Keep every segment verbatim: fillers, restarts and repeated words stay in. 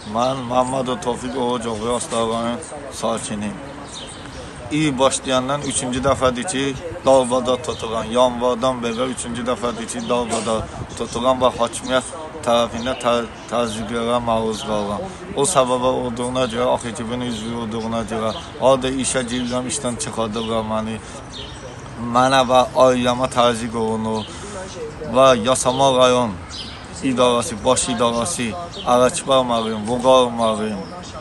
Ben Muhammed Tevfik Oğucoğlu Aslanın sakiniyim. İyi başlayandan üçüncü dəfədir ki, davada tutulan, yanvardan beri üçüncü dəfədir ki, davada tutulan ve hakimiyyət tərəfindən təzyiqlərə məruz qalan. O səbəbə olduğuna görə, AX ekibinin üzvü olduğuna görə, orada işə girirəm, işdən çıxardırlar məni. Mənə və ailəmə təzyiq olunur və Yasama rayon idarəsi, baş idarəsi, Ələkbər müəllim, Vüqar müəllim,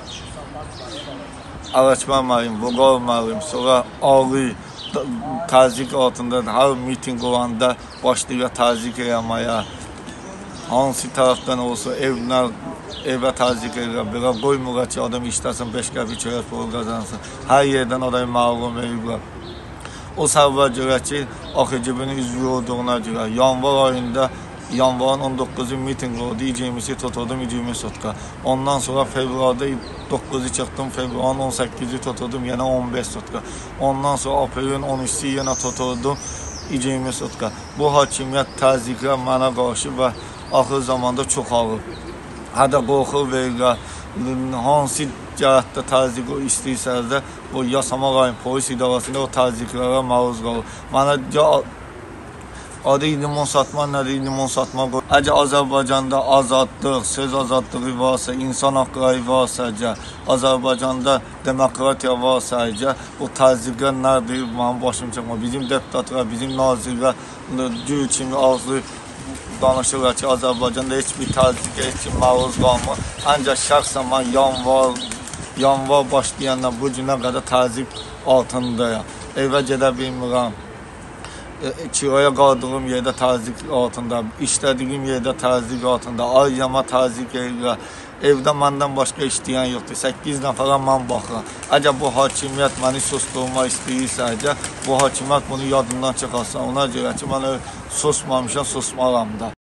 Ələkbər müəllim, Vüqar müəllim, sonra Ali təzyiq altında hər miting olanda başlayır təzyiq eləməyə. Hansı tərəfdən olsa evlər, evə təzyiq edirlər, belə qoymurlar ki, adam işləsin, beş qəpik çörək pulu qazansın. Hər yerdən adayı məlum edirlər. O səbəbə görə ki, AX ekibinin üzvü olduğuna görə yanvar ayında, yanvarın on doqquzu miting oldu, iyicimisi tuturdum, iyicimi sutka. Ondan sonra fevralda doqquzu çıxdım, fevralın on səkkizi tuturdum, yenə on beş sutka. Ondan sonra aprelin on üçü yenə tuturdum, iyicimi sutka. Bu hakimiyyət təzyiqlər mənə qarşı və axır zamanda çox ağır. Hədə qorxur verirlər, hansı cəhətdə təzyiq istəyirsəniz də, bu Yasama rayon polis idarəsində o təzyiqlərə məruz qalır. Mənə adı limon satma, nədir limon satma? Əgər Azərbaycanda azadlıq, söz azadlığı varsa, insan haqqları varsa, Azərbaycanda demokratiya varsa, o təzyiqlər nədir? Mənim başım çıxma. Bizim deputatlar, bizim nazirlər gül kimi ağzı danışırlar ki, Azərbaycanda heç bir təzyiqə, heç bir məruz qalmır. Ancaq şəxsən mən yanvar, yanvar başlayandan bu günə qədər təzyiq altındayım. Evə gedə bilmirəm. Kiraya qaldığım yerdə təzyiq altında, işlədiyim yerdə təzyiq altında, ailəmə təzyiq edirlər. Evdə məndən başqa işləyən yoxdur. səkkiz nəfərə mən baxıram. Əgər bu hakimiyyət məni susturmaq istəyirsə, bu hakimiyyət bunu yadından çıxarsa, ona görə ki, mən susmamışam, susmaram da.